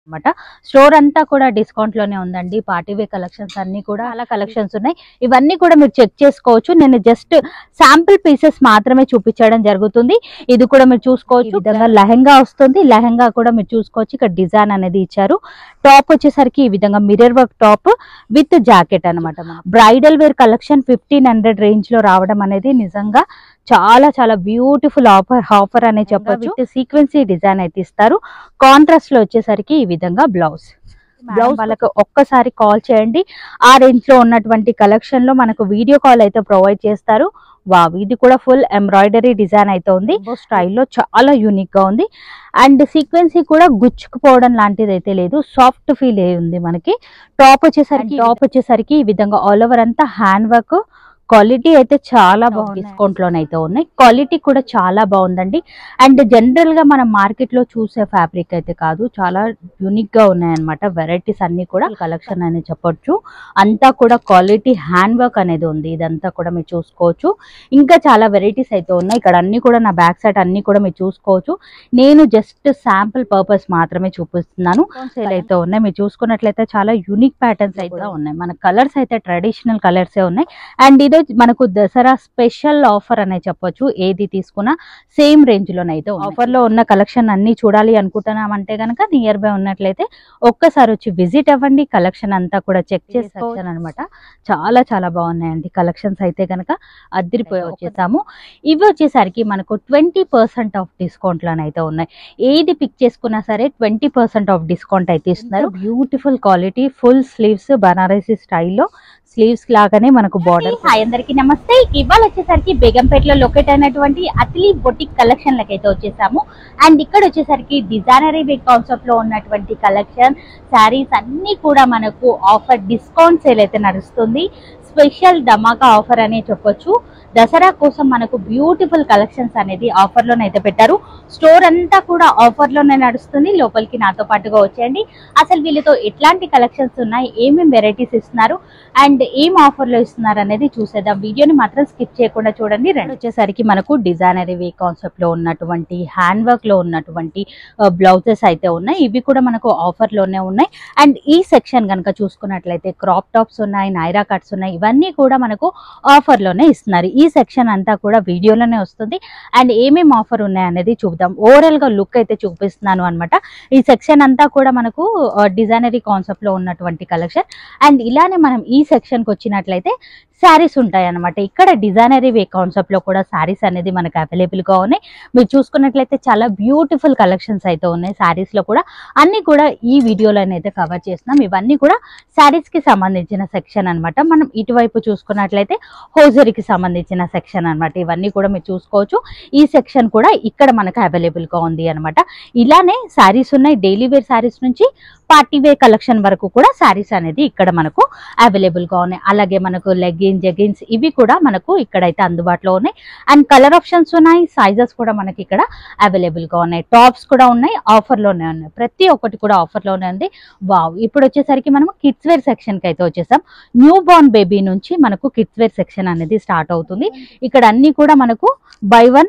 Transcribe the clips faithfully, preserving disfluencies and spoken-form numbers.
అనమాట. స్టోర్ అంతా కూడా డిస్కౌంట్ లోనే ఉందండి. పార్టీ వేర్ కలెక్షన్స్ అన్ని కూడా అలా కలెక్షన్స్ ఉన్నాయి. ఇవన్నీ కూడా మీరు చెక్ చేసుకోవచ్చు. నేను జస్ట్ శాంపుల్ పీసెస్ మాత్రమే చూపించడం జరుగుతుంది. ఇది కూడా మీరు చూసుకోవచ్చు. ఈ విధంగా లెహంగా వస్తుంది. లెహంగా కూడా మీరు చూసుకోవచ్చు. ఇక్కడ డిజైన్ అనేది ఇచ్చారు. టాప్ వచ్చేసరికి ఈ విధంగా mirror work top with jacket అనమాట. Bridal wear collection fifteen hundred range లో రావడం అనేది నిజంగా చాలా చాలా బ్యూటిఫుల్ ఆఫర్ ఆఫర్ అనే చెప్పొచ్చు. సీక్వెన్సీ డిజైన్ అయితే ఇస్తారు. కాంట్రాస్ట్ లో వచ్చేసరికి ఈ విధంగా బ్లౌజ్ బ్లౌజ్ వాళ్ళకి ఒక్కసారి కాల్ చేయండి. ఆ రేంజ్ లో ఉన్నటువంటి కలెక్షన్ లో మనకు వీడియో కాల్ అయితే ప్రొవైడ్ చేస్తారు. వావ్, ఇది కూడా ఫుల్ ఎంబ్రాయిడరీ డిజైన్ అయితే ఉంది. స్టైల్లో చాలా యూనిక్ గా ఉంది. అండ్ సీక్వెన్సీ కూడా గుచ్చుకుపోవడం లాంటిది అయితే లేదు. సాఫ్ట్ ఫీల్ అయి ఉంది మనకి. టాప్ వచ్చేసరికి టాప్ వచ్చేసరికి ఈ విధంగా ఆల్ ఓవర్ అంతా హ్యాండ్ వర్క్. క్వాలిటీ అయితే చాలా బాగుంది. డిస్కౌంట్ లోనైతే ఉన్నాయి. క్వాలిటీ కూడా చాలా బాగుందండి. అండ్ జనరల్ గా మనం మార్కెట్ లో చూసే ఫ్యాబ్రిక్ అయితే కాదు, చాలా యూనిక్ గా ఉన్నాయన్నమాట. వెరైటీస్ అన్ని కూడా కలెక్షన్ అని చెప్పొచ్చు. అంతా కూడా క్వాలిటీ హ్యాండ్ వర్క్ అనేది ఉంది. ఇదంతా కూడా మీరు చూసుకోవచ్చు. ఇంకా చాలా వెరైటీస్ అయితే ఉన్నాయి. ఇక్కడ అన్ని కూడా నా బ్యాక్ సైడ్ అన్ని కూడా మీరు చూసుకోవచ్చు. నేను జస్ట్ శాంపుల్ పర్పస్ మాత్రమే చూపిస్తున్నాను. సేల్ అయితే ఉన్నాయి. మీరు చూసుకున్నట్లయితే చాలా యూనిక్ ప్యాటర్న్స్ అయితే ఉన్నాయి. మన కలర్స్ అయితే ట్రెడిషనల్ కలర్సే ఉన్నాయి. అండ్ ఇది మనకు దసరా స్పెషల్ ఆఫర్ అనే చెప్పొచ్చు. ఏది తీసుకున్నా సేమ్ రేంజ్ లోనైతే ఆఫర్ లో ఉన్న కలెక్షన్ అన్ని చూడాలి అనుకుంటున్నామంటే కనుక నియర్ బై ఉన్నట్లయితే ఒక్కసారి వచ్చి విజిట్ అవ్వండి. కలెక్షన్ అంతా కూడా చెక్ చేసుకోవచ్చు అనమాట. చాలా చాలా బాగున్నాయండి కలెక్షన్స్ అయితే కనుక అదిరిపోయి వచ్చేసాము. ఇవి వచ్చేసరికి మనకు ట్వంటీ పర్సెంట్ ఆఫ్ డిస్కౌంట్ లోనైతే ఉన్నాయి. ఏది పిక్ చేసుకున్నా సరే ట్వంటీ పర్సెంట్ ఆఫ్ డిస్కౌంట్ అయితే ఇస్తున్నారు. Beautiful quality full sleeves Banarasi స్టైల్లో స్లీవ్స్ లాగానే మనకు బార్డర్. హాయ్ అందరికి నమస్తే. ఇవాళ వచ్చేసరికి బేగంపేటలో లొకేట్ అయినటువంటి అతిలి బొటిక్ కలెక్షన్ లకి అయితే వచ్చేసాము. అండ్ ఇక్కడ వచ్చేసరికి డిజైనరీ వేర్ కాన్సెప్ట్ లో ఉన్నటువంటి కలెక్షన్ శారీస్ అన్ని కూడా మనకు ఆఫర్ డిస్కౌంట్ సేల్ అయితే నడుస్తుంది. స్పెషల్ ధమాకా ఆఫర్ అనే చెప్పొచ్చు. దసరా కోసం మనకు బ్యూటిఫుల్ కలెక్షన్స్ అనేది ఆఫర్ లోనైతే పెట్టారు. స్టోర్ అంతా కూడా ఆఫర్ లోనే నడుస్తుంది. లోపలికి నాతో పాటుగా వచ్చేయండి. అసలు వీళ్ళతో ఎట్లాంటి కలెక్షన్స్ ఉన్నాయి, ఏమేమి వెరైటీస్ ఇస్తున్నారు అండ్ ఏం ఆఫర్ లో ఇస్తున్నారు అనేది చూసేద్దాం. వీడియోని మాత్రం స్కిప్ చేయకుండా చూడండి. రెండు వచ్చేసరికి మనకు డిజైనరీ వే కాన్సెప్ట్ లో ఉన్నటువంటి హ్యాండ్ వర్క్ లో ఉన్నటువంటి బ్లౌజెస్ అయితే ఉన్నాయి. ఇవి కూడా మనకు ఆఫర్ లోనే ఉన్నాయి. అండ్ ఈ సెక్షన్ కనుక చూసుకున్నట్లయితే క్రాప్ టాప్స్ ఉన్నాయి, నైరా కట్స్ ఉన్నాయి. ఇవన్నీ కూడా మనకు ఆఫర్ లోనే ఇస్తున్నారు. ఈ సెక్షన్ అంతా కూడా వీడియోలోనే వస్తుంది. అండ్ ఏమేమి ఆఫర్ ఉన్నాయి అనేది చూద్దాం. ఓవరాల్ గా లుక్ అయితే చూపిస్తున్నాను అనమాట. ఈ సెక్షన్ అంతా కూడా మనకు డిజైనరీ కాన్సెప్ట్ లో ఉన్నటువంటి కలెక్షన్. అండ్ ఇలానే మనం ఈ సెక్షన్ కి వచ్చినట్లయితే శారీస్ ఉంటాయి అనమాట. ఇక్కడ డిజైనరీ వే కాన్సెప్ట్ లో కూడా శారీస్ అనేది మనకు అవైలబుల్ గా ఉన్నాయి. మీరు చూసుకున్నట్లయితే చాలా బ్యూటిఫుల్ కలెక్షన్స్ అయితే ఉన్నాయి. శారీస్ లో కూడా అన్ని కూడా ఈ వీడియోలోనైతే కవర్ చేస్తున్నాం. ఇవన్నీ కూడా శారీస్ కి సంబంధించిన సెక్షన్ అనమాట. మనం ఇటువైపు చూసుకున్నట్లయితే హోజరీకి సంబంధించిన సెక్షన్ అనమాట. ఇవన్నీ కూడా మీరు చూసుకోవచ్చు. ఈ సెక్షన్ కూడా ఇక్కడ మనకు అవైలబుల్ గా ఉంది అనమాట. ఇలానే శారీస్ ఉన్నాయి. డైలీ వేర్ శారీస్ నుంచి పార్టీ వేర్ కలెక్షన్ వరకు కూడా శారీస్ అనేది ఇక్కడ మనకు అవైలబుల్ గా ఉన్నాయి. అలాగే మనకు లెగ్గిన్స్, జెగిన్స్ ఇవి కూడా మనకు ఇక్కడైతే అందుబాటులో ఉన్నాయి. అండ్ కలర్ ఆప్షన్స్ ఉన్నాయి. సైజెస్ కూడా మనకి ఇక్కడ అవైలబుల్ గా ఉన్నాయి. టాప్స్ కూడా ఉన్నాయి. ఆఫర్ లోనే ఉన్నాయి. ప్రతి ఒక్కటి కూడా ఆఫర్ లోనే ఉంది. వావ్, ఇప్పుడు వచ్చేసరికి మనం కిడ్స్ వేర్ సెక్షన్ కి అయితే వచ్చేసాం. న్యూ బోర్న్ బేబీ నుంచి మనకు కిడ్స్ వేర్ సెక్షన్ అనేది స్టార్ట్ అవుతుంది. ఇక్కడ అన్ని కూడా మనకు buy one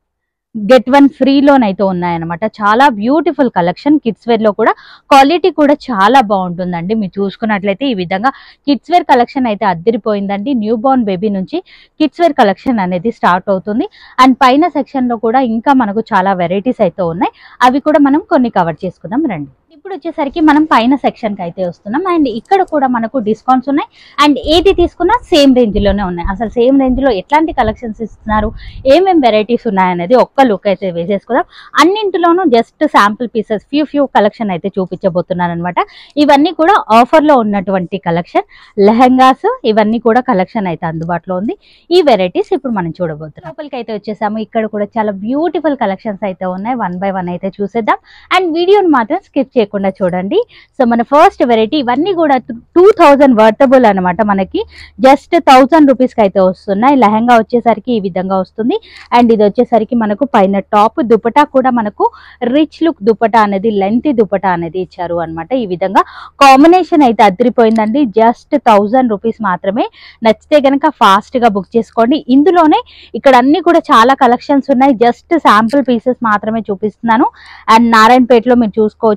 get one free లోనైతే ఉన్నాయన్నమాట. చాలా బ్యూటిఫుల్ కలెక్షన్. కిడ్స్ వేర్ లో కూడా క్వాలిటీ కూడా చాలా బాగుంటుందండి. మీరు చూసుకున్నట్లయితే ఈ విధంగా కిడ్స్ వేర్ కలెక్షన్ అయితే అద్దరిపోయిందండి. న్యూ బోర్న్ బేబీ నుంచి కిడ్స్ వేర్ కలెక్షన్ అనేది స్టార్ట్ అవుతుంది. అండ్ పైన సెక్షన్ లో కూడా ఇంకా మనకు చాలా వెరైటీస్ అయితే ఉన్నాయి. అవి కూడా మనం కొన్ని కవర్ చేసుకుందాం రండి. ఇప్పుడు వచ్చేసరికి మనం పైన సెక్షన్ కి అయితే వస్తున్నాం. అండ్ ఇక్కడ కూడా మనకు డిస్కౌంట్స్ ఉన్నాయి. అండ్ ఏది తీసుకున్నా సేమ్ రేంజ్ లోనే ఉన్నాయి. అసలు సేమ్ రేంజ్ లో ఎట్లాంటి కలెక్షన్స్ ఇస్తున్నారు, ఏమేమి వెరైటీస్ ఉన్నాయనేది ఒక్క లుక్ అయితే వేసేసుకుందాం. అన్నింటిలోనూ just sample pieces few few collection అయితే చూపించబోతున్నాను అనమాట. ఇవన్నీ కూడా ఆఫర్ లో ఉన్నటువంటి కలెక్షన్. లెహంగాస్ ఇవన్నీ కూడా కలెక్షన్ అయితే అందుబాటులో ఉంది. ఈ వెరైటీస్ ఇప్పుడు మనం చూడబోతున్నాం. లోపలికి అయితే వచ్చేసాము. ఇక్కడ కూడా చాలా బ్యూటిఫుల్ కలెక్షన్స్ అయితే ఉన్నాయి. వన్ బై వన్ అయితే చూసేద్దాం. అండ్ వీడియోని మాత్రం స్కిప్ చేయకుండా చూడండి. సో మన ఫస్ట్ వెరైటీ ఇవన్నీ కూడా టూ థౌజండ్ వర్తబుల్ అనమాట. మనకి జస్ట్ థౌజండ్ రూపీస్ కి అయితే వస్తున్నాయి. లెహంగా వచ్చేసరికి ఈ విధంగా వస్తుంది. అండ్ ఇది వచ్చేసరికి మనకు పైన టాప్ దుపటా కూడా మనకు రిచ్ లుక్ దుపటా అనేది లెంత్ దుపటా అనేది ఇచ్చారు అనమాట. ఈ విధంగా కాంబినేషన్ అయితే అదిరిపోయిందండి. జస్ట్ థౌజండ్ రూపీస్ మాత్రమే. నచ్చితే కనుక ఫాస్ట్ గా బుక్ చేసుకోండి. ఇందులోనే ఇక్కడ అన్ని కూడా చాలా కలెక్షన్స్ ఉన్నాయి. జస్ట్ శాంపుల్ పీసెస్ మాత్రమే చూపిస్తున్నాను. అండ్ నారాయణపేటలో మీరు చూసుకోవచ్చు. ఇది కూడా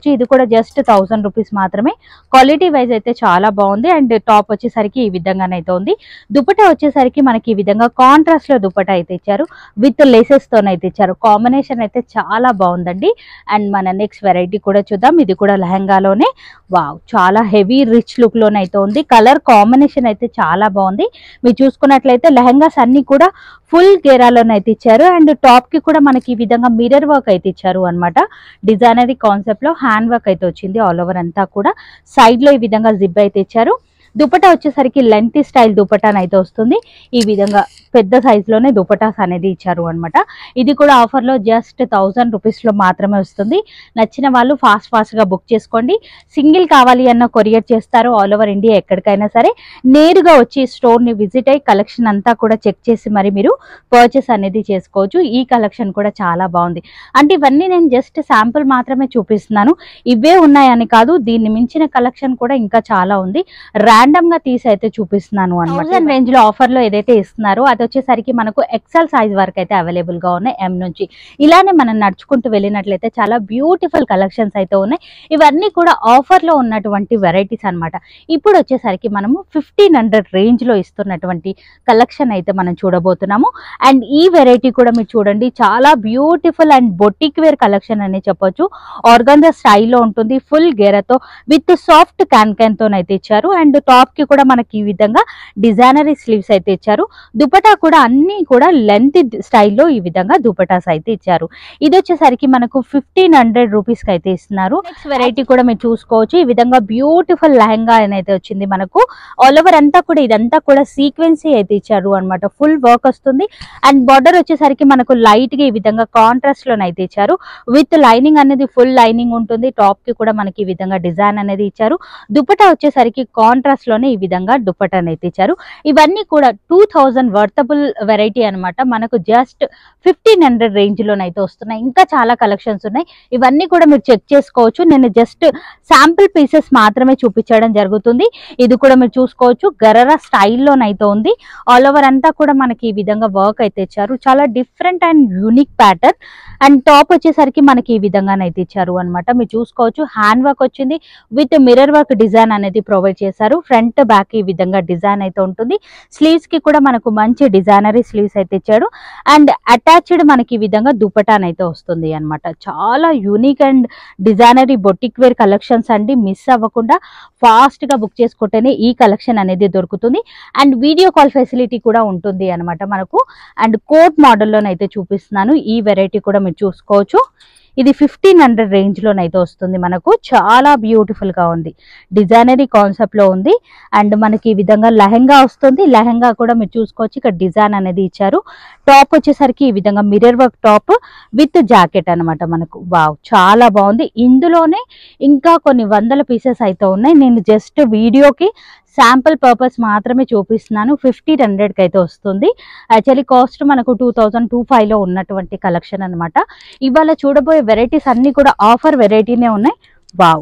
జస్ట్ థౌసండ్ రూపీస్ మాత్రమే. క్వాలిటీ వైజ్ అయితే చాలా బాగుంది. అండ్ టాప్ వచ్చేసరికి ఈ విధంగానైతే ఉంది. దుపట్టా వచ్చేసరికి మనకి ఈ విధంగా కాంట్రాస్ట్ లో దుపట్టా అయితే ఇచ్చారు, విత్ లేసెస్ తోనైతే ఇచ్చారు. కాంబినేషన్ అయితే చాలా బాగుందండి. అండ్ మన నెక్స్ట్ వెరైటీ కూడా చూద్దాం. ఇది కూడా లెహంగాలోనే. వావ్, చాలా హెవీ రిచ్ లుక్ లోనైతే ఉంది. కలర్ కాంబినేషన్ అయితే చాలా బాగుంది. మీరు చూసుకున్నట్లయితే లెహంగాస్ అన్ని కూడా ఫుల్ గేరాలోనైతే ఇచ్చారు. అండ్ టాప్ కి కూడా మనకి ఈ విధంగా మిర్రర్ వర్క్ అయితే ఇచ్చారు అనమాట. డిజైనరీ కాన్సెప్ట్ లో హ్యాండ్ వర్క్ అయితే వచ్చింది ఆల్ ఓవర్ అంతా కూడా. సైడ్ లో ఈ విధంగా జిప్ అయితే ఇచ్చారు. దుపట్టా వచ్చేసరికి లెంతీ స్టైల్ దుపట్టాన్ అయితే వస్తుంది. ఈ విధంగా పెద్ద సైజ్ లోనే దుపటాస్ అనేది ఇచ్చారు అనమాట. ఇది కూడా ఆఫర్ లో జస్ట్ థౌసండ్ రూపీస్ లో మాత్రమే వస్తుంది. నచ్చిన వాళ్ళు ఫాస్ట్ ఫాస్ట్ గా బుక్ చేసుకోండి. సింగిల్ కావాలి అన్న కొరియర్ చేస్తారు ఆల్ ఓవర్ ఇండియా ఎక్కడికైనా సరే. నేరుగా వచ్చి స్టోర్ ని విజిట్ అయ్యి కలెక్షన్ అంతా కూడా చెక్ చేసి మరి మీరు పర్చేస్ అనేది చేసుకోవచ్చు. ఈ కలెక్షన్ కూడా చాలా బాగుంది. అంటే ఇవన్నీ నేను జస్ట్ శాంపుల్ మాత్రమే చూపిస్తున్నాను, ఇవే ఉన్నాయని కాదు. దీన్ని మించిన కలెక్షన్ కూడా ఇంకా చాలా ఉంది. ర్యాండమ్ గా తీసి అయితే చూపిస్తున్నాను అనమాట. రేంజ్ లో ఆఫర్ లో ఏదైతే ఇస్తున్నారో అది వచ్చేసరికి మనకు ఎక్సెల్ సైజ్ వరకు అయితే అవైలబుల్ గా ఉన్నాయి ఎం నుంచి. ఇలానే మనం నడుచుకుంటూ వెళ్ళినట్లయితే చాలా బ్యూటిఫుల్ కలెక్షన్స్ అయితే ఉన్నాయి. ఇవన్నీ కూడా ఆఫర్ లో ఉన్నటువంటి వెరైటీస్ అన్నమాట. ఇప్పుడు వచ్చేసరికి మనము ఫిఫ్టీన్ హండ్రెడ్ రేంజ్ లో ఇస్తున్నటువంటి కలెక్షన్ అయితే మనం చూడబోతున్నాము. అండ్ ఈ వెరైటీ కూడా మీరు చూడండి, చాలా beautiful and boutique wear collection అని చెప్పొచ్చు. ఆర్గాన్జా స్టైల్లో ఉంటుంది, ఫుల్ గేరతో విత్ సాఫ్ట్ క్యాన్ క్యాన్ తోనైతే ఇచ్చారు. అండ్ టాప్ కి కూడా మనకి ఈ విధంగా డిజైనరీ స్లీవ్స్ అయితే ఇచ్చారు. దుపట్టా కూడా అన్ని కూడా లెంత్ స్టైల్లో ఈ విధంగా దుపటాస్ అయితే ఇచ్చారు. ఇది వచ్చేసరికి మనకు ఫిఫ్టీన్ హండ్రెడ్ రూపీస్ కి అయితే ఇస్తున్నారు. నెక్స్ట్ వెరైటీ కూడా మీరు చూసుకోవచ్చు. ఈ విధంగా బ్యూటిఫుల్ లెహంగా అయితే వచ్చింది మనకు. ఆల్ ఓవర్ అంతా కూడా ఇదంతా కూడా సీక్వెన్సీ అయితే ఇచ్చారు అనమాట. ఫుల్ వర్క్ వస్తుంది. అండ్ బార్డర్ వచ్చేసరికి మనకు లైట్ గా ఈ విధంగా కాంట్రాస్ట్ లోనైతే ఇచ్చారు. విత్ లైనింగ్ అనేది ఫుల్ లైనింగ్ ఉంటుంది. టాప్ కి కూడా మనకి ఈ విధంగా డిజైన్ అనేది ఇచ్చారు. దుపట్టా వచ్చేసరికి కాంట్రాస్ట్ లోనే ఈ విధంగా దుపట్టా అయితే ఇచ్చారు. ఇవన్నీ కూడా టూ థౌజండ్ వర్తబుల్ వెరైటీ అనమాట. మనకు జస్ట్ ఫిఫ్టీన్ హండ్రెడ్ రేంజ్ లోనైతే వస్తున్నాయి. ఇంకా చాలా కలెక్షన్స్ ఉన్నాయి. ఇవన్నీ కూడా మీరు చెక్ చేసుకోవచ్చు. నేను జస్ట్ శాంపుల్ పీసెస్ మాత్రమే చూపించడం జరుగుతుంది. ఇది కూడా మీరు చూసుకోవచ్చు, గరరా స్టైల్లోనైతే ఉంది. ఆల్ ఓవర్ అంతా కూడా మనకి ఈ విధంగా వర్క్ అయితే ఇచ్చారు. చాలా different and unique pattern. And top వచ్చేసరికి మనకి ఈ విధంగానైతే ఇచ్చారు అనమాట. మీరు చూసుకోవచ్చు, హ్యాండ్ వర్క్ వచ్చింది విత్ మిర్రర్ వర్క్ డిజైన్ అనేది ప్రొవైడ్ చేశారు. ఫ్రంట్ బ్యాక్ ఈ విధంగా డిజైన్ అయితే ఉంటుంది. స్లీవ్స్ కి కూడా మనకు మంచి డిజైనరీ స్లీవ్స్ అయితే ఇచ్చాడు. అండ్ అటాచ్డ్ మనకి ఈ విధంగా దుపటాన్ అయితే వస్తుంది అనమాట. చాలా యూనిక్ అండ్ డిజైనరీ బొటిక్ వేర్ కలెక్షన్స్ అండి. మిస్ అవ్వకుండా ఫాస్ట్ గా బుక్ చేసుకుంటేనే ఈ కలెక్షన్ అనేది దొరుకుతుంది. అండ్ వీడియో కాల్ ఫెసిలిటీ కూడా ఉంటుంది అనమాట మనకు. అండ్ కోట్ మోడల్లోనైతే చూపిస్తున్నాను. ఈ వెరైటీ కూడా మీరు చూసుకోవచ్చు. ఇది ఫిఫ్టీన్ హండ్రెడ్ రేంజ్ లోనైతే వస్తుంది మనకు. చాలా బ్యూటిఫుల్ గా ఉంది, డిజైనరీ కాన్సెప్ట్ లో ఉంది. అండ్ మనకి ఈ విధంగా లెహంగా వస్తుంది. లెహంగా కూడా మీరు చూసుకోవచ్చు, ఇక్కడ డిజైన్ అనేది ఇచ్చారు. టాప్ వచ్చేసరికి ఈ విధంగా mirror work top with jacket అనమాట మనకు. వావ్, చాలా బాగుంది. ఇందులోనే ఇంకా కొన్ని వందల పీసెస్ అయితే ఉన్నాయి. నేను జస్ట్ వీడియోకి శాంపుల్ పర్పస్ మాత్రమే చూపిస్తున్నాను. ఫిఫ్టీన్ హండ్రెడ్ కి అయితే వస్తుంది. యాక్చువల్లీ కాస్ట్ మనకు టూ థౌజండ్ టూ ఫైవ్ లో ఉన్నటువంటి కలెక్షన్ అనమాట. ఇవాళ చూడబోయే వెరైటీస్ అన్ని కూడా ఆఫర్ వెరైటీనే ఉన్నాయి. వావ్,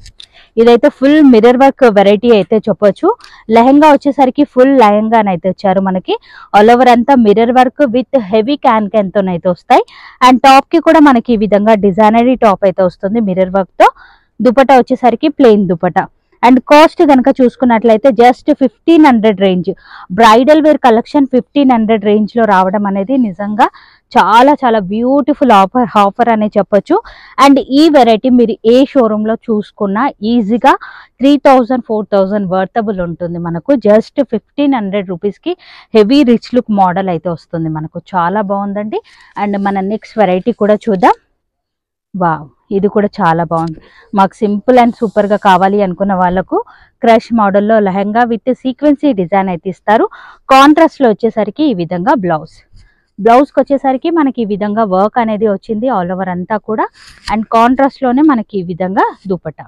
ఇదైతే ఫుల్ మిర్రర్ వర్క్ వెరైటీ అయితే చెప్పొచ్చు. లెహంగా వచ్చేసరికి ఫుల్ లెహంగా అయితే వచ్చారు మనకి. ఆల్ ఓవర్ అంతా mirror work with heavy can can తో అయితే వస్తాయి. అండ్ టాప్ కి కూడా మనకి ఈ విధంగా డిజైనరీ టాప్ అయితే వస్తుంది మిర్రర్ వర్క్ తో. దుపట్టా వచ్చేసరికి ప్లెయిన్ దుపట్టా. అండ్ కాస్ట్ కనుక చూసుకున్నట్లయితే just fifteen hundred range. Bridal wear collection fifteen hundred range లో రావడం అనేది నిజంగా చాలా చాలా బ్యూటిఫుల్ ఆఫర్ ఆఫర్ అనే చెప్పొచ్చు. అండ్ ఈ వెరైటీ మీరు ఏ షోరూమ్ లో చూసుకున్నా ఈజీగా three thousand four thousand worthable ఉంటుంది మనకు. జస్ట్ ఫిఫ్టీన్ హండ్రెడ్ రూపీస్ కి హెవీ రిచ్ లుక్ మోడల్ అయితే వస్తుంది మనకు. చాలా బాగుందండి. అండ్ మన నెక్స్ట్ వెరైటీ కూడా చూద్దాం. వావ్, ఇది కూడా చాలా బాగుంది. మాకు సింపుల్ అండ్ సూపర్ గా కావాలి అనుకున్న వాళ్ళకు క్రష్ మోడల్లో లెహంగా విత్ సీక్వెన్సీ డిజైన్ అయితే ఇస్తారు. కాంట్రాస్ట్ లో వచ్చేసరికి ఈ విధంగా బ్లౌజ్ బ్లౌజ్ కి వచ్చేసరికి మనకి ఈ విధంగా వర్క్ అనేది వచ్చింది ఆల్ ఓవర్ అంతా కూడా. అండ్ కాంట్రాస్ట్ లోనే మనకి ఈ విధంగా దుపట్టా.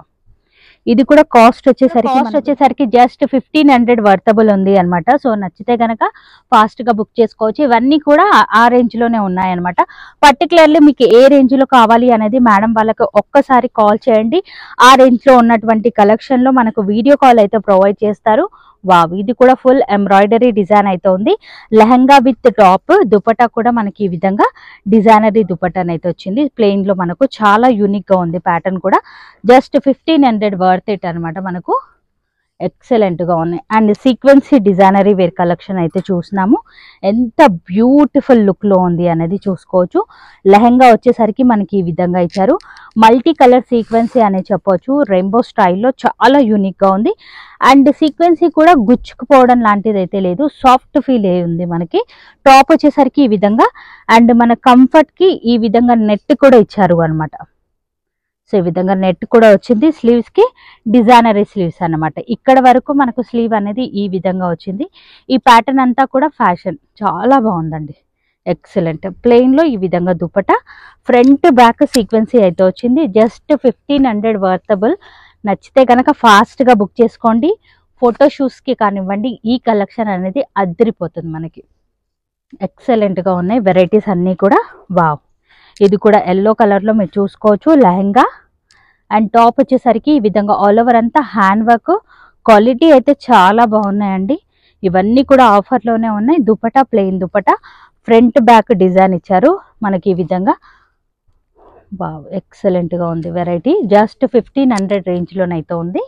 ఇది కూడా కాస్ట్ వచ్చేసరికి కాస్ట్ వచ్చేసరికి జస్ట్ ఫిఫ్టీన్ హండ్రెడ్ వర్తబుల్ ఉంది అనమాట. సో నచ్చితే గనక ఫాస్ట్ గా బుక్ చేసుకోవచ్చు. ఇవన్నీ కూడా ఆ రేంజ్ లోనే ఉన్నాయన్నమాట. పర్టికులర్లీ మీకు ఏ రేంజ్ లో కావాలి అనేది మేడం వాళ్ళకి ఒక్కసారి కాల్ చేయండి. ఆ రేంజ్ లో ఉన్నటువంటి కలెక్షన్ లో మనకు వీడియో కాల్ అయితే ప్రొవైడ్ చేస్తారు. వావ్, ఇది కూడా ఫుల్ ఎంబ్రాయిడరీ డిజైన్ అయితే ఉంది. లెహంగా విత్ టాప్, దుపట్టా కూడా మనకి ఈ విధంగా డిజైనరీ దుపట్టా అయితే వచ్చింది. ప్లెయిన్ లో మనకు చాలా యూనిక్ గా ఉంది. ప్యాటర్న్ కూడా just fifteen hundred worth it అనమాట. మనకు ఎక్సలెంట్ గా ఉన్నాయి. అండ్ సీక్వెన్సీ డిజైనరీ వేర్ కలెక్షన్ అయితే చూస్తున్నాము. ఎంత బ్యూటిఫుల్ లుక్ లో ఉంది అనేది చూసుకోవచ్చు. లెహంగా వచ్చేసరికి మనకి ఈ విధంగా ఇచ్చారు. మల్టీ కలర్ సీక్వెన్సీ అనే చెప్పొచ్చు. రెయిన్బో స్టైల్లో చాలా యూనిక్ గా ఉంది. అండ్ సీక్వెన్సీ కూడా గుచ్చుకుపోవడం లాంటిది అయితే లేదు, సాఫ్ట్ ఫీల్ ఏ ఉంది మనకి. టాప్ వచ్చేసరికి ఈ విధంగా, అండ్ మన కంఫర్ట్ కి ఈ విధంగా నెట్ కూడా ఇచ్చారు అనమాట. సో ఈ విధంగా నెట్ కూడా వచ్చింది. స్లీవ్స్ కి డిజైనరీ స్లీవ్స్ అన్నమాట. ఇక్కడ వరకు మనకు స్లీవ్ అనేది ఈ విధంగా వచ్చింది. ఈ ప్యాటర్న్ అంతా కూడా ఫ్యాషన్, చాలా బాగుందండి, ఎక్సలెంట్. ప్లెయిన్ లో ఈ విధంగా దుపట్టా, ఫ్రంట్ బ్యాక్ సీక్వెన్సీ అయితే వచ్చింది. Just fifteen hundred worthable. నచ్చితే కనుక ఫాస్ట్ గా బుక్ చేసుకోండి. ఫోటో షూట్స్ కి కానివ్వండి, ఈ కలెక్షన్ అనేది అద్దరిపోతుంది మనకి. ఎక్సలెంట్ గా ఉన్నాయి వెరైటీస్ అన్నీ కూడా. వావ్, ఇది కూడా ఎల్లో కలర్ లో మీరు చూసుకోవచ్చు. లెహంగా అండ్ టాప్ వచ్చేసరికి ఈ విధంగా ఆల్ ఓవర్ అంతా హ్యాండ్ వర్క్. క్వాలిటీ అయితే చాలా బాగున్నాయండి. ఇవన్నీ కూడా ఆఫర్ లోనే ఉన్నాయి. Dupatta plain dupatta, front back design ఇచ్చారు మనకి ఈ విధంగా. వావ్, ఎక్సలెంట్ గా ఉంది variety. Just fifteen hundred range లోనైతే ఉంది.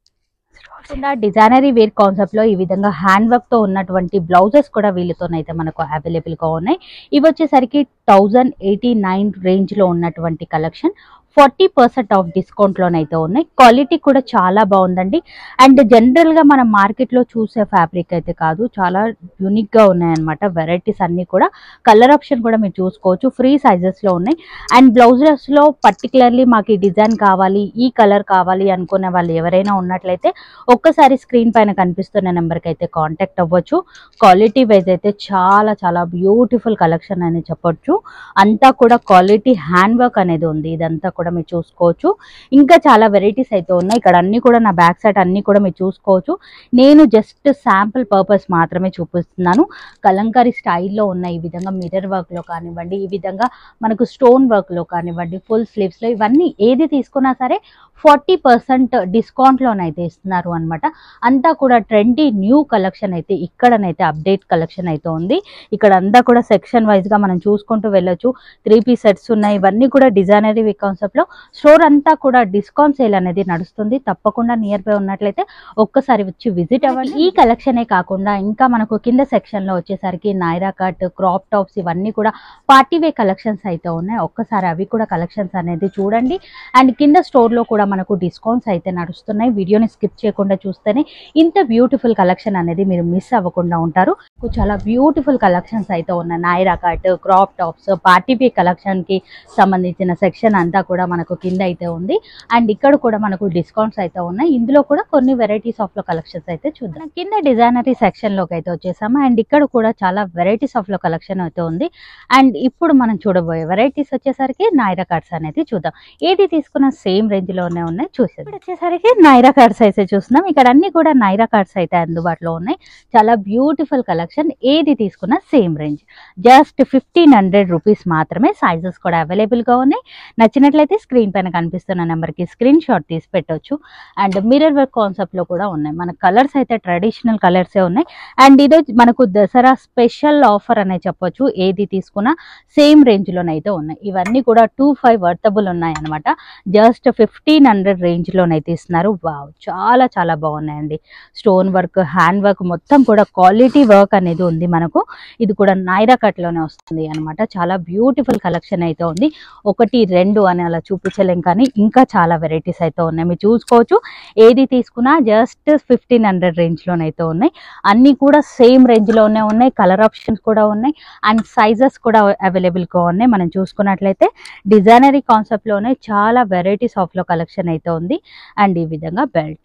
డిజైనరీ వేర్ కాన్సెప్ట్ లో ఈ విధంగా హ్యాండ్ వర్క్ తో ఉన్నటువంటి బ్లౌజెస్ కూడా వీళ్ళతోనైతే మనకు అవైలబుల్ గా ఉన్నాయి. ఇవి వచ్చేసరికి థౌజండ్ ఎయిటీ నైన్ రేంజ్ లో ఉన్నటువంటి కలెక్షన్. ఫార్టీ పర్సెంట్ ఆఫ్ డిస్కౌంట్ లోనైతే ఉన్నాయి. క్వాలిటీ కూడా చాలా బాగుందండి. అండ్ జనరల్ గా మనం మార్కెట్ లో చూసే ఫ్యాబ్రిక్ అయితే కాదు, చాలా యూనిక్ గా ఉన్నాయన్నమాట. వెరైటీస్ అన్ని కూడా, కలర్ ఆప్షన్ కూడా మీరు చూసుకోవచ్చు. ఫ్రీ సైజెస్ లో ఉన్నాయి. అండ్ బ్లౌజెస్ లో పర్టికులర్లీ మాకు ఈ డిజైన్ కావాలి, ఈ కలర్ కావాలి అనుకునే వాళ్ళు ఎవరైనా ఉన్నట్లయితే ఒక్కసారి స్క్రీన్ పైన కనిపిస్తున్న నెంబర్కి అయితే కాంటాక్ట్ అవ్వచ్చు. క్వాలిటీ వైజ్ అయితే చాలా చాలా బ్యూటిఫుల్ కలెక్షన్ అని చెప్పొచ్చు. అంతా కూడా క్వాలిటీ హ్యాండ్ వర్క్ అనేది ఉంది. ఇదంతా కూడా మీరు చూసుకోవచ్చు. ఇంకా చాలా వెరైటీస్ అయితే ఉన్నాయి. ఇక్కడ అన్ని కూడా నా బ్యాక్ సైడ్ అన్ని కూడా మీరు చూసుకోవచ్చు. నేను జస్ట్ శాంపుల్ పర్పస్ మాత్రమే చూపిస్తున్నాను. కలంకారీ స్టైల్లో ఉన్న ఈ విధంగా మిర్రర్ వర్క్ లో కానివ్వండి, ఈ విధంగా మనకు స్టోన్ వర్క్ లో కానివ్వండి, ఫుల్ స్లీవ్స్ లో, ఇవన్నీ ఏది తీసుకున్నా సరే ఫార్టీ పర్సెంట్ డిస్కౌంట్ లోనైతే ఇస్తున్నారు అనమాట. అంతా కూడా ట్రెండీ న్యూ కలెక్షన్ అయితే ఇక్కడనైతే అప్డేట్ కలెక్షన్ అయితే ఉంది. ఇక్కడ అంతా కూడా సెక్షన్ వైజ్ గా మనం చూసుకుంటూ వెళ్ళొచ్చు. త్రీ పీస్ సెట్స్ ఉన్నాయి. ఇవన్నీ కూడా డిజైనరీ కాన్సెప్ట్ లో స్టోర్ అంతా కూడా డిస్కౌంట్ సేల్ అనేది నడుస్తుంది. తప్పకుండా నియర్ బై ఉన్నట్లయితే ఒక్కసారి వచ్చి విజిట్ అవ్వండి. ఈ కలెక్షనే కాకుండా ఇంకా మనకు కింద సెక్షన్ లో వచ్చేసరికి నైరా కట్, క్రాప్ టాప్స్, ఇవన్నీ కూడా పార్టీ వే కలెక్షన్స్ అయితే ఉన్నాయి. ఒక్కసారి అవి కూడా కలెక్షన్స్ అనేది చూడండి. అండ్ కింద స్టోర్ లో కూడా మనకు డిస్కౌంట్స్ అయితే నడుస్తున్నాయి. వీడియోని స్కిప్ చేయకుండా చూస్తేనే ఇంత బ్యూటిఫుల్ కలెక్షన్ అనేది మీరు మిస్ అవ్వకుండా ఉంటారు. చాలా బ్యూటిఫుల్ కలెక్షన్స్ అయితే ఉన్నాయి. Naira cut, crop tops, party wear collection కి సంబంధించిన సెక్షన్ అంతా కూడా మనకు కింద అయితే ఉంది. అండ్ ఇక్కడ కూడా మనకు డిస్కౌంట్స్ అయితే ఉన్నాయి. ఇందులో కూడా కొన్ని వెరైటీస్ ఆఫ్ లో కలెక్షన్స్ అయితే చూద్దాం. కింద డిజైనరీ సెక్షన్ లోకి అయితే వచ్చేసాము. అండ్ ఇక్కడ కూడా చాలా వెరైటీస్ ఆఫ్ లో కలెక్షన్ అయితే ఉంది. అండ్ ఇప్పుడు మనం చూడబోయే వెరైటీస్ వచ్చేసరికి నైరా కట్స్ అనేది చూద్దాం. ఏది తీసుకున్న సేమ్ రేంజ్ లోనే ఉన్నాయి. చూసేది ఇప్పుడు వచ్చేసరికి నైరా కట్స్ అయితే చూస్తున్నాం. ఇక్కడ అన్ని కూడా నైరా కట్స్ అయితే అందుబాటులో ఉన్నాయి. చాలా బ్యూటిఫుల్ కలెక్షన్. ఏది తీసుకున్న same range, just fifteen hundred rupees మాత్రమే. సైజెస్ కూడా అవైలబుల్ గా ఉన్నాయి. నచ్చినట్లయితే స్క్రీన్ పైన కనిపిస్తున్న నెంబర్ కి స్క్రీన్ షాట్ తీసి పెట్టొచ్చు. అండ్ మిర్రర్ వర్క్ కాన్సెప్ట్ లో కూడా ఉన్నాయి. మన కలర్స్ అయితే ట్రెడిషనల్ కలర్సే ఉన్నాయి. అండ్ ఇదే మనకు దసరా స్పెషల్ ఆఫర్ అనే చెప్పొచ్చు. ఏది తీసుకున్నా సేమ్ రేంజ్ లోనైతే ఉన్నాయి. ఇవన్నీ కూడా టూ ఫైవ్ వర్తబుల్ ఉన్నాయి అనమాట. జస్ట్ ఫిఫ్టీన్ హండ్రెడ్ రేంజ్ లోనైతే ఇస్తున్నారు. వావ్, చాలా చాలా బాగున్నాయండి. స్టోన్ వర్క్, హ్యాండ్ వర్క్, మొత్తం కూడా క్వాలిటీ వర్క్ అనేది ఉంది మనకు. ఇది కూడా నైరా కట్ లోనే వస్తుంది అనమాట. చాలా బ్యూటిఫుల్ కలెక్షన్ అయితే ఉంది. ఒకటి రెండు అని అలా చూపించలేం, కానీ ఇంకా చాలా వెరైటీస్ అయితే ఉన్నాయి. మీరు చూసుకోవచ్చు. ఏది తీసుకున్నా జస్ట్ ఫిఫ్టీన్ హండ్రెడ్ రేంజ్ లోనైతే ఉన్నాయి. అన్ని కూడా సేమ్ రేంజ్ లోనే ఉన్నాయి. కలర్ ఆప్షన్స్ కూడా ఉన్నాయి. అండ్ సైజెస్ కూడా అవైలబుల్ గా ఉన్నాయి. మనం చూసుకున్నట్లయితే డిజైనరీ కాన్సెప్ట్ లోనే చాలా వెరైటీస్ ఆఫ్ లో కలెక్షన్ అయితే ఉంది. అండ్ ఈ విధంగా బెల్ట్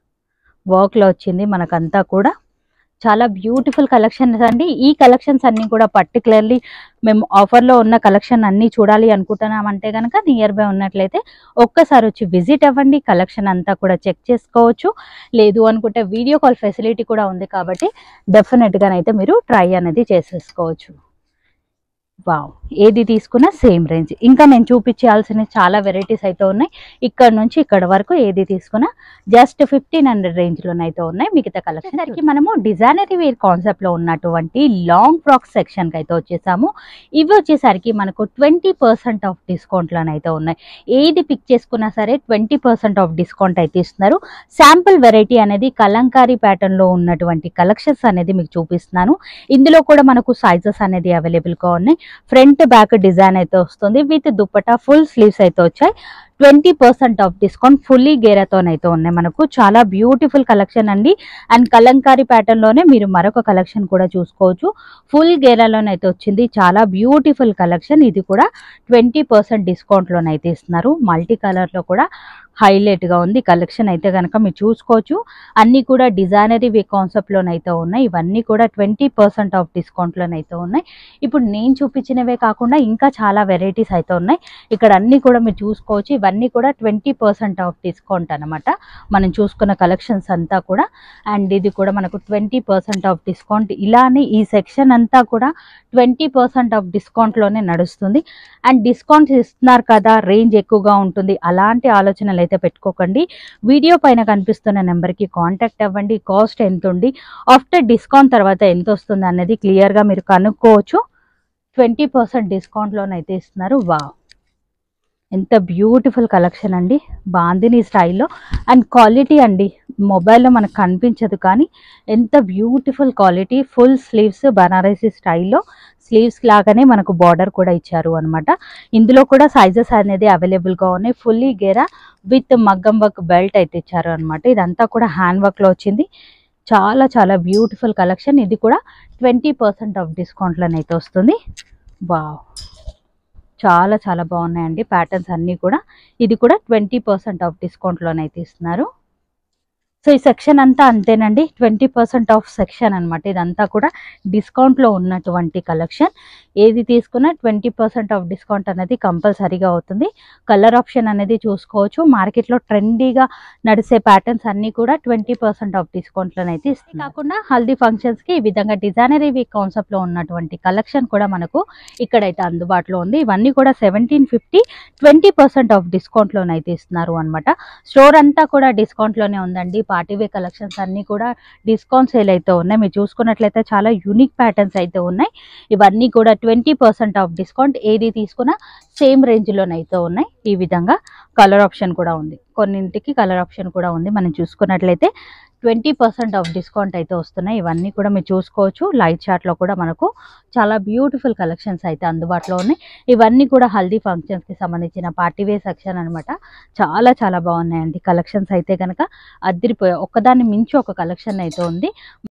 వర్క్ లో వచ్చింది మనకంతా కూడా. చాలా బ్యూటిఫుల్ కలెక్షన్స్ అండి. ఈ కలెక్షన్స్ అన్ని కూడా పర్టికులర్లీ మేము ఆఫర్లో ఉన్న కలెక్షన్ అన్ని చూడాలి అనుకుంటున్నామంటే కనుక నియర్ బై ఉన్నట్లయితే ఒక్కసారి వచ్చి విజిట్ అవ్వండి. కలెక్షన్ అంతా కూడా చెక్ చేసుకోవచ్చు. లేదు అనుకుంటే వీడియో కాల్ ఫెసిలిటీ కూడా ఉంది కాబట్టి డెఫినెట్గానైతే మీరు ట్రై అనేది చేసేసుకోవచ్చు. వావ్, ఏది తీసుకున్నా సేమ్ రేంజ్. ఇంకా నేను చూపించాల్సిన చాలా వెరైటీస్ అయితే ఉన్నాయి. ఇక్కడ నుంచి ఇక్కడ వరకు ఏది తీసుకున్నా జస్ట్ ఫిఫ్టీన్ హండ్రెడ్ రేంజ్ లోనైతే ఉన్నాయి. మిగతా కలెక్షన్ సరికి మనము డిజైనరీ వేర్ కాన్సెప్ట్ లో ఉన్నటువంటి లాంగ్ ఫ్రాక్స్ సెక్షన్ కి అయితే వచ్చేసాము. ఇవి వచ్చేసరికి మనకు ట్వంటీ పర్సెంట్ ఆఫ్ డిస్కౌంట్ లోనైతే ఉన్నాయి. ఏది పిక్ చేసుకున్నా సరే ట్వంటీ పర్సెంట్ ఆఫ్ డిస్కౌంట్ అయితే ఇస్తున్నారు. శాంపుల్ వెరైటీ అనేది కలంకారీ ప్యాటర్న్ లో ఉన్నటువంటి కలెక్షన్స్ అనేది మీకు చూపిస్తున్నాను. ఇందులో కూడా మనకు సైజెస్ అనేది అవైలబుల్ గా ఉన్నాయి. ఫ్రంట్ బ్యాక్ డిజైన్ అయితే వస్తుంది విత్ దుపట్టా ఫుల్ స్లీవ్స్ అయితే వచ్చాయి. Twenty percent off discount fully గేరాతోనైతే ఉన్నాయి. మనకు చాలా బ్యూటిఫుల్ కలెక్షన్ అండి. అండ్ కలంకారీ ప్యాటర్న్ లోనే మీరు మరొక కలెక్షన్ కూడా చూసుకోవచ్చు. ఫుల్ గేరాలోనైతే వచ్చింది. చాలా బ్యూటిఫుల్ కలెక్షన్. ఇది కూడా ట్వంటీ పర్సెంట్ డిస్కౌంట్ లోనైతే ఇస్తున్నారు. మల్టీ కలర్ లో కూడా హైలైట్ గా ఉంది కలెక్షన్ అయితే కనుక మీరు చూసుకోవచ్చు. అన్ని కూడా డిజైనరీ వే కాన్సెప్ట్ లోనైతే ఉన్నాయి. ఇవన్నీ కూడా ట్వంటీ పర్సెంట్ ఆఫ్ డిస్కౌంట్ లోనైతే ఉన్నాయి. ఇప్పుడు నేను చూపించినవే కాకుండా ఇంకా చాలా వెరైటీస్ అయితే ఉన్నాయి. ఇక్కడ అన్ని కూడా మీరు చూసుకోవచ్చు. ఇవన్నీ కూడా ట్వంటీ పర్సెంట్ ఆఫ్ డిస్కౌంట్ అనమాట. మనం చూసుకున్న కలెక్షన్స్ అంతా కూడా. అండ్ ఇది కూడా మనకు ట్వంటీ పర్సెంట్ ఆఫ్ డిస్కౌంట్. ఇలానే ఈ సెక్షన్ అంతా కూడా ట్వంటీ పర్సెంట్ ఆఫ్ డిస్కౌంట్ లోనే నడుస్తుంది. అండ్ డిస్కౌంట్స్ ఇస్తున్నారు కదా, రేంజ్ ఎక్కువగా ఉంటుంది, అలాంటి ఆలోచనలు అయితే పెట్టుకోకండి. వీడియో పైన కనిపిస్తున్న నెంబర్కి కాంటాక్ట్ అవ్వండి. కాస్ట్ ఎంత ఉంది, ఆఫ్టర్ డిస్కౌంట్ తర్వాత ఎంత వస్తుంది అనేది క్లియర్గా మీరు కనుక్కోవచ్చు. ట్వంటీ పర్సెంట్ డిస్కౌంట్లోనైతే ఇస్తున్నారు. వా, ఎంత బ్యూటిఫుల్ కలెక్షన్ అండి. బాందిని స్టైల్లో అండ్ క్వాలిటీ అండి, మొబైల్లో మనకు కనిపించదు కానీ ఎంత beautiful quality. Full sleeves Banarasi స్టైల్లో స్లీవ్స్ లాగానే మనకు బార్డర్ కూడా ఇచ్చారు అనమాట. ఇందులో కూడా సైజెస్ అనేది అవైలబుల్గా ఉన్నాయి. ఫుల్లీ గేరా విత్ మగ్గం వర్క్ బెల్ట్ అయితే ఇచ్చారు అనమాట. ఇదంతా కూడా హ్యాండ్ వర్క్లో వచ్చింది. చాలా చాలా బ్యూటిఫుల్ కలెక్షన్. ఇది కూడా ట్వంటీ పర్సెంట్ ఆఫ్ డిస్కౌంట్లోనైతే వస్తుంది. వావ్, చాలా చాలా బాగున్నాయండి ప్యాటర్న్స్ అన్నీ కూడా. ఇది కూడా ట్వంటీ పర్సెంట్ ఆఫ్ డిస్కౌంట్లోనైతే ఇస్తున్నారు. సో ఈ సెక్షన్ అంతా అంతేనండి, ట్వంటీ పర్సెంట్ ఆఫ్ సెక్షన్ అనమాట. ఇదంతా కూడా డిస్కౌంట్లో ఉన్నటువంటి కలెక్షన్. ఏది తీసుకున్నా ట్వంటీ పర్సెంట్ ఆఫ్ డిస్కౌంట్ అనేది కంపల్సరీగా అవుతుంది. కలర్ ఆప్షన్ అనేది చూసుకోవచ్చు. మార్కెట్లో ట్రెండీగా నడిచే ప్యాటర్న్స్ అన్నీ కూడా ట్వంటీ పర్సెంట్ ఆఫ్ డిస్కౌంట్లోనైతే ఇస్తుంది. కాకుండా హల్దీ ఫంక్షన్స్కి ఈ విధంగా డిజైనరీ వీక్ కాన్సెప్ట్లో ఉన్నటువంటి కలెక్షన్ కూడా మనకు ఇక్కడైతే అందుబాటులో ఉంది. ఇవన్నీ కూడా seventeen fifty twenty percent off డిస్కౌంట్లోనైతే ఇస్తున్నారు అనమాట. స్టోర్ అంతా కూడా డిస్కౌంట్లోనే ఉందండి. పార్టీవే కలెక్షన్స్ అన్నీ కూడా డిస్కౌంట్ సేల్ అయితే ఉన్నాయి. మీరు చూసుకున్నట్లయితే చాలా యూనిక్ ప్యాటర్న్స్ అయితే ఉన్నాయి. ఇవన్నీ కూడా ట్వంటీ పర్సెంట్ ఆఫ్ డిస్కౌంట్. ఏది తీసుకున్నా సేమ్ రేంజ్లోనైతే ఉన్నాయి. ఈ విధంగా కలర్ ఆప్షన్ కూడా ఉంది. కొన్నింటికి కలర్ ఆప్షన్ కూడా ఉంది. మనం చూసుకున్నట్లయితే ట్వంటీ పర్సెంట్ ఆఫ్ డిస్కౌంట్ అయితే వస్తున్నాయి. ఇవన్నీ కూడా మీరు చూసుకోవచ్చు. లైట్ చార్ట్లో కూడా మనకు చాలా బ్యూటిఫుల్ కలెక్షన్స్ అయితే అందుబాటులో ఉన్నాయి. ఇవన్నీ కూడా హల్దీ ఫంక్షన్స్కి సంబంధించిన పార్టీవే సెక్షన్ అనమాట. చాలా చాలా బాగున్నాయండి కలెక్షన్స్ అయితే కనుక. అదిరిపోయాయి. ఒక్కదాన్ని మించి ఒక కలెక్షన్ అయితే ఉంది.